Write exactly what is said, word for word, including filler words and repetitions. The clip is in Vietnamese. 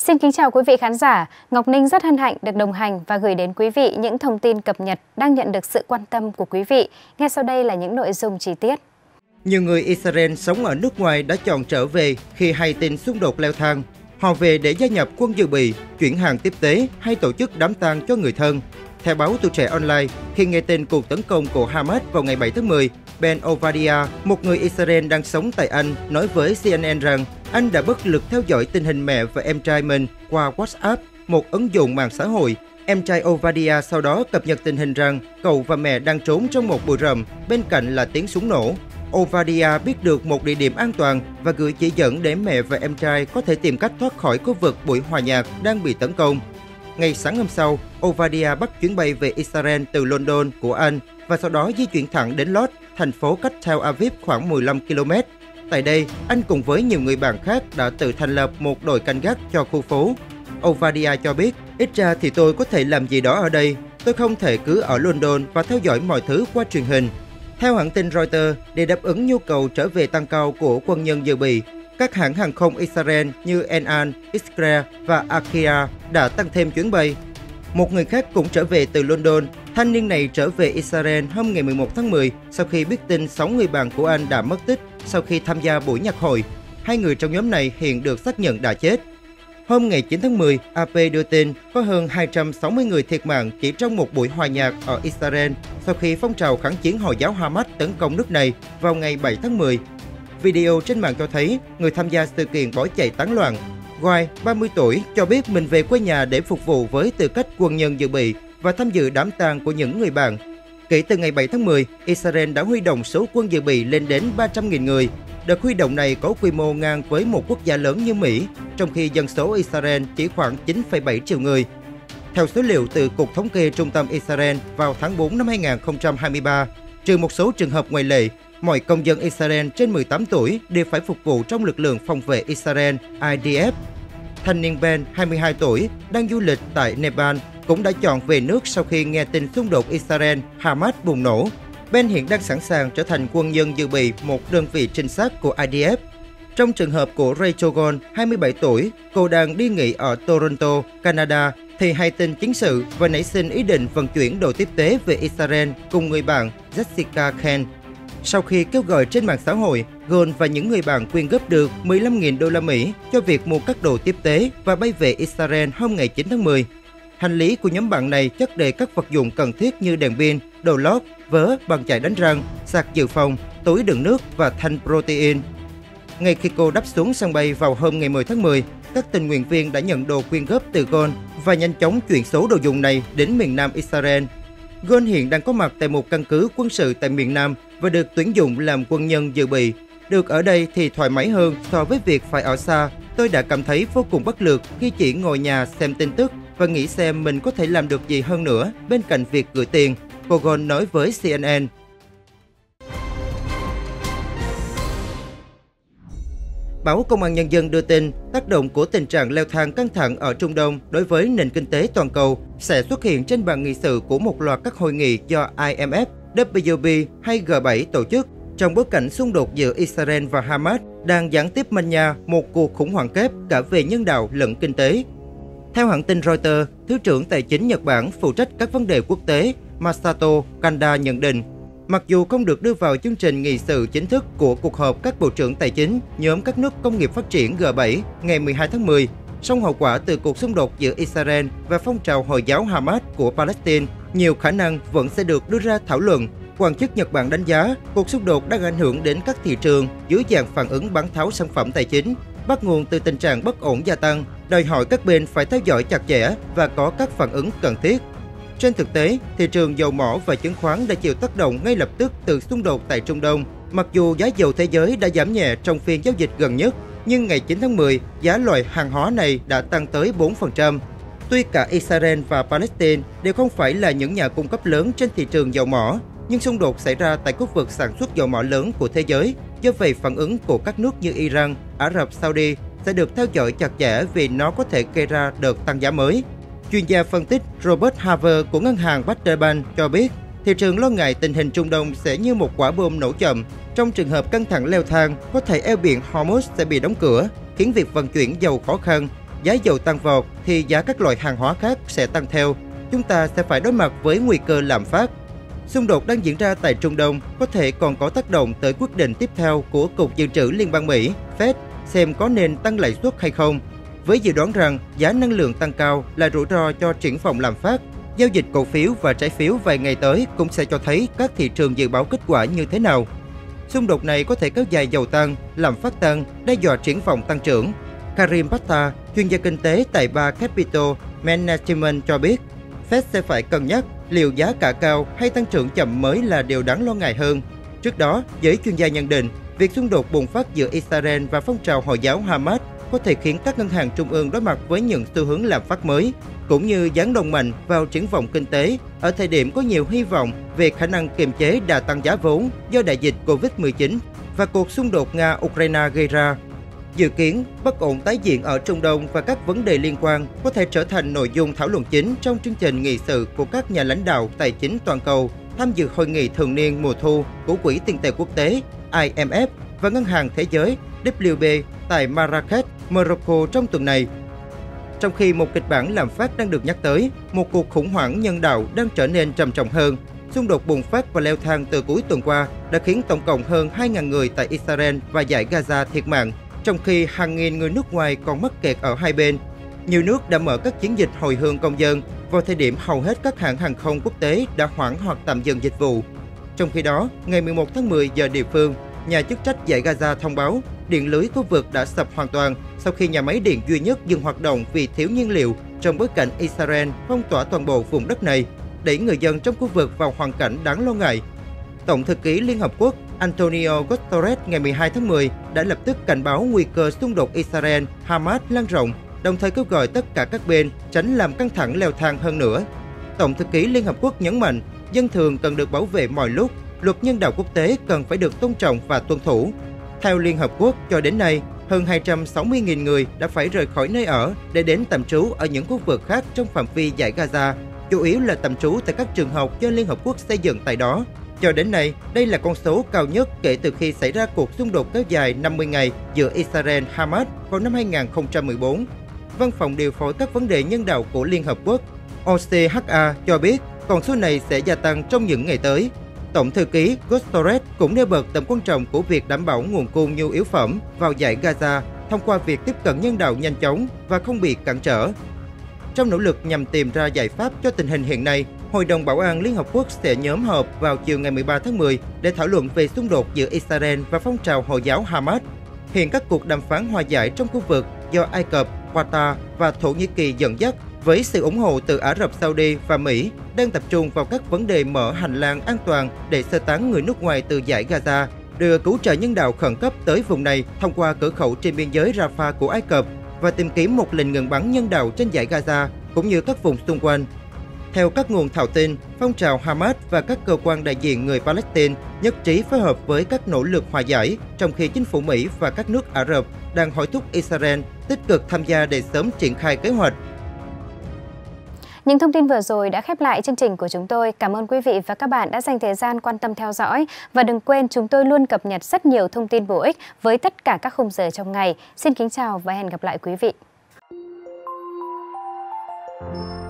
Xin kính chào quý vị khán giả. Ngọc Ninh rất hân hạnh được đồng hành và gửi đến quý vị những thông tin cập nhật đang nhận được sự quan tâm của quý vị. Ngay sau đây là những nội dung chi tiết. Nhiều người Israel sống ở nước ngoài đã chọn trở về khi hay tin xung đột leo thang. Họ về để gia nhập quân dự bị, chuyển hàng tiếp tế hay tổ chức đám tang cho người thân. Theo báo Tuổi Trẻ Online, khi nghe tin cuộc tấn công của Hamas vào ngày bảy tháng mười, Ben Ovadia, một người Israel đang sống tại Anh, nói với xê en en rằng anh đã bất lực theo dõi tình hình mẹ và em trai mình qua WhatsApp, một ứng dụng mạng xã hội. Em trai Ovadia sau đó cập nhật tình hình rằng cậu và mẹ đang trốn trong một bụi rậm, bên cạnh là tiếng súng nổ. Ovadia biết được một địa điểm an toàn và gửi chỉ dẫn để mẹ và em trai có thể tìm cách thoát khỏi khu vực buổi hòa nhạc đang bị tấn công. Ngày sáng hôm sau, Ovadia bắt chuyến bay về Israel từ London của Anh và sau đó di chuyển thẳng đến Lod, thành phố cách Tel Aviv khoảng mười lăm ki lô mét. Tại đây, anh cùng với nhiều người bạn khác đã tự thành lập một đội canh gác cho khu phố. Ovadia cho biết, ít ra thì tôi có thể làm gì đó ở đây, tôi không thể cứ ở London và theo dõi mọi thứ qua truyền hình. Theo hãng tin Reuters, để đáp ứng nhu cầu trở về tăng cao của quân nhân dự bị, các hãng hàng không Israel như El Al, Israel và Akia đã tăng thêm chuyến bay. Một người khác cũng trở về từ London. Thanh niên này trở về Israel hôm ngày mười một tháng mười sau khi biết tin sáu người bạn của anh đã mất tích sau khi tham gia buổi nhạc hội. Hai người trong nhóm này hiện được xác nhận đã chết. Hôm ngày chín tháng mười, a pê đưa tin có hơn hai trăm sáu mươi người thiệt mạng chỉ trong một buổi hòa nhạc ở Israel sau khi phong trào kháng chiến Hồi giáo Hamas tấn công nước này vào ngày bảy tháng mười. Video trên mạng cho thấy người tham gia sự kiện bỏ chạy tán loạn. Guy, ba mươi tuổi, cho biết mình về quê nhà để phục vụ với tư cách quân nhân dự bị và tham dự đám tang của những người bạn. Kể từ ngày bảy tháng mười, Israel đã huy động số quân dự bị lên đến ba trăm nghìn người. Đợt huy động này có quy mô ngang với một quốc gia lớn như Mỹ, trong khi dân số Israel chỉ khoảng chín phẩy bảy triệu người. Theo số liệu từ Cục Thống kê Trung tâm Israel vào tháng tư năm hai nghìn không trăm hai mươi ba, trừ một số trường hợp ngoại lệ, mọi công dân Israel trên mười tám tuổi đều phải phục vụ trong lực lượng phòng vệ Israel I D F. Thanh niên Ben, hai mươi hai tuổi, đang du lịch tại Nepal, cũng đã chọn về nước sau khi nghe tin xung đột Israel-Hamas bùng nổ. Ben hiện đang sẵn sàng trở thành quân nhân dự bị một đơn vị trinh sát của I D F. Trong trường hợp của Rachel Gold, hai mươi bảy tuổi, cô đang đi nghỉ ở Toronto, Canada, thì hay tin chiến sự và nảy sinh ý định vận chuyển đồ tiếp tế về Israel cùng người bạn Jessica Kent. Sau khi kêu gọi trên mạng xã hội, Gold và những người bạn quyên góp được mười lăm nghìn đô la Mỹ cho việc mua các đồ tiếp tế và bay về Israel hôm ngày chín tháng mười. Hành lý của nhóm bạn này chất đầy các vật dụng cần thiết như đèn pin, đồ lót, vớ, bàn chải đánh răng, sạc dự phòng, túi đựng nước và thanh protein. Ngay khi cô đáp xuống sân bay vào hôm ngày mười tháng mười, các tình nguyện viên đã nhận đồ quyên góp từ Gold và nhanh chóng chuyển số đồ dùng này đến miền Nam Israel. Gold hiện đang có mặt tại một căn cứ quân sự tại miền Nam và được tuyển dụng làm quân nhân dự bị. Được ở đây thì thoải mái hơn so với việc phải ở xa. Tôi đã cảm thấy vô cùng bất lực khi chỉ ngồi nhà xem tin tức và nghĩ xem mình có thể làm được gì hơn nữa bên cạnh việc gửi tiền, cô Gold nói với xê en en. Báo Công an Nhân dân đưa tin, tác động của tình trạng leo thang căng thẳng ở Trung Đông đối với nền kinh tế toàn cầu sẽ xuất hiện trên bàn nghị sự của một loạt các hội nghị do I M F, W P hay G bảy tổ chức, trong bối cảnh xung đột giữa Israel và Hamas đang gián tiếp manh nha một cuộc khủng hoảng kép cả về nhân đạo lẫn kinh tế. Theo hãng tin Reuters, Thứ trưởng Tài chính Nhật Bản phụ trách các vấn đề quốc tế Masato Kanda nhận định, mặc dù không được đưa vào chương trình nghị sự chính thức của cuộc họp các bộ trưởng tài chính nhóm các nước công nghiệp phát triển G bảy ngày mười hai tháng mười, song hậu quả từ cuộc xung đột giữa Israel và phong trào Hồi giáo Hamas của Palestine nhiều khả năng vẫn sẽ được đưa ra thảo luận. Quan chức Nhật Bản đánh giá cuộc xung đột đang ảnh hưởng đến các thị trường dưới dạng phản ứng bán tháo sản phẩm tài chính, bắt nguồn từ tình trạng bất ổn gia tăng, đòi hỏi các bên phải theo dõi chặt chẽ và có các phản ứng cần thiết. Trên thực tế, thị trường dầu mỏ và chứng khoán đã chịu tác động ngay lập tức từ xung đột tại Trung Đông. Mặc dù giá dầu thế giới đã giảm nhẹ trong phiên giao dịch gần nhất, nhưng ngày chín tháng mười, giá loại hàng hóa này đã tăng tới bốn phần trăm. Tuy cả Israel và Palestine đều không phải là những nhà cung cấp lớn trên thị trường dầu mỏ, nhưng xung đột xảy ra tại khu vực sản xuất dầu mỏ lớn của thế giới. Do vậy, phản ứng của các nước như Iran, Ả Rập Saudi sẽ được theo dõi chặt chẽ vì nó có thể gây ra đợt tăng giá mới. Chuyên gia phân tích Robert Haver của ngân hàng Baader Bank cho biết, thị trường lo ngại tình hình Trung Đông sẽ như một quả bom nổ chậm. Trong trường hợp căng thẳng leo thang, có thể eo biển Hormuz sẽ bị đóng cửa, khiến việc vận chuyển dầu khó khăn. giá dầu tăng vọt thì giá các loại hàng hóa khác sẽ tăng theo. Chúng ta sẽ phải đối mặt với nguy cơ lạm phát. Xung đột đang diễn ra tại Trung Đông có thể còn có tác động tới quyết định tiếp theo của Cục Dự trữ Liên bang Mỹ, Fed, xem có nên tăng lãi suất hay không. Với dự đoán rằng giá năng lượng tăng cao là rủi ro cho triển vọng lạm phát, giao dịch cổ phiếu và trái phiếu vài ngày tới cũng sẽ cho thấy các thị trường dự báo kết quả như thế nào. Xung đột này có thể kéo dài dầu tăng, lạm phát tăng, đe dọa triển vọng tăng trưởng. Karim Bata, chuyên gia kinh tế tại Bar Capital Management cho biết, Fed sẽ phải cân nhắc liệu giá cả cao hay tăng trưởng chậm mới là điều đáng lo ngại hơn. Trước đó, giới chuyên gia nhận định, việc xung đột bùng phát giữa Israel và phong trào Hồi giáo Hamas có thể khiến các ngân hàng trung ương đối mặt với những xu hướng lạm phát mới, cũng như giáng đồng mạnh vào triển vọng kinh tế ở thời điểm có nhiều hy vọng về khả năng kiềm chế đà tăng giá vốn do đại dịch Covid mười chín và cuộc xung đột Nga-Ukraine gây ra. Dự kiến, bất ổn tái diễn ở Trung Đông và các vấn đề liên quan có thể trở thành nội dung thảo luận chính trong chương trình nghị sự của các nhà lãnh đạo tài chính toàn cầu tham dự hội nghị thường niên mùa thu của Quỹ tiền tệ quốc tế I M F và Ngân hàng Thế giới W B tại Marrakech, Morocco trong tuần này. Trong khi một kịch bản lạm phát đang được nhắc tới, một cuộc khủng hoảng nhân đạo đang trở nên trầm trọng hơn. Xung đột bùng phát và leo thang từ cuối tuần qua đã khiến tổng cộng hơn hai nghìn người tại Israel và dải Gaza thiệt mạng, trong khi hàng nghìn người nước ngoài còn mắc kẹt ở hai bên. Nhiều nước đã mở các chiến dịch hồi hương công dân vào thời điểm hầu hết các hãng hàng không quốc tế đã hoãn hoặc tạm dừng dịch vụ. Trong khi đó, ngày mười một tháng mười giờ địa phương, nhà chức trách dải Gaza thông báo điện lưới khu vực đã sập hoàn toàn sau khi nhà máy điện duy nhất dừng hoạt động vì thiếu nhiên liệu trong bối cảnh Israel phong tỏa toàn bộ vùng đất này, đẩy người dân trong khu vực vào hoàn cảnh đáng lo ngại. Tổng thư ký Liên Hợp Quốc Antonio Guterres ngày mười hai tháng mười đã lập tức cảnh báo nguy cơ xung đột Israel-Hamas lan rộng, đồng thời kêu gọi tất cả các bên tránh làm căng thẳng leo thang hơn nữa. Tổng thư ký Liên Hợp Quốc nhấn mạnh, dân thường cần được bảo vệ mọi lúc, luật nhân đạo quốc tế cần phải được tôn trọng và tuân thủ. Theo Liên Hợp Quốc, cho đến nay, hơn hai trăm sáu mươi nghìn người đã phải rời khỏi nơi ở để đến tạm trú ở những khu vực khác trong phạm vi dải Gaza, chủ yếu là tạm trú tại các trường học do Liên Hợp Quốc xây dựng tại đó. Cho đến nay, đây là con số cao nhất kể từ khi xảy ra cuộc xung đột kéo dài năm mươi ngày giữa Israel-Hamas vào năm hai nghìn không trăm mười bốn. Văn phòng điều phối các vấn đề nhân đạo của Liên Hợp Quốc O C H A cho biết con số này sẽ gia tăng trong những ngày tới. Tổng thư ký Guterres cũng nêu bật tầm quan trọng của việc đảm bảo nguồn cung nhu yếu phẩm vào dải Gaza thông qua việc tiếp cận nhân đạo nhanh chóng và không bị cản trở. Trong nỗ lực nhằm tìm ra giải pháp cho tình hình hiện nay, Hội đồng Bảo an Liên Hợp Quốc sẽ nhóm họp vào chiều ngày mười ba tháng mười để thảo luận về xung đột giữa Israel và phong trào Hồi giáo Hamas. Hiện các cuộc đàm phán hòa giải trong khu vực do Ai Cập, Qatar và Thổ Nhĩ Kỳ dẫn dắt với sự ủng hộ từ Ả Rập Saudi và Mỹ đang tập trung vào các vấn đề mở hành lang an toàn để sơ tán người nước ngoài từ dải Gaza, đưa cứu trợ nhân đạo khẩn cấp tới vùng này thông qua cửa khẩu trên biên giới Rafah của Ai Cập và tìm kiếm một lệnh ngừng bắn nhân đạo trên dải Gaza cũng như các vùng xung quanh. Theo các nguồn thạo tin, phong trào Hamas và các cơ quan đại diện người Palestine nhất trí phối hợp với các nỗ lực hòa giải, trong khi chính phủ Mỹ và các nước Ả Rập đang hối thúc Israel tích cực tham gia để sớm triển khai kế hoạch. Những thông tin vừa rồi đã khép lại chương trình của chúng tôi. Cảm ơn quý vị và các bạn đã dành thời gian quan tâm theo dõi. Và đừng quên chúng tôi luôn cập nhật rất nhiều thông tin bổ ích với tất cả các khung giờ trong ngày. Xin kính chào và hẹn gặp lại quý vị.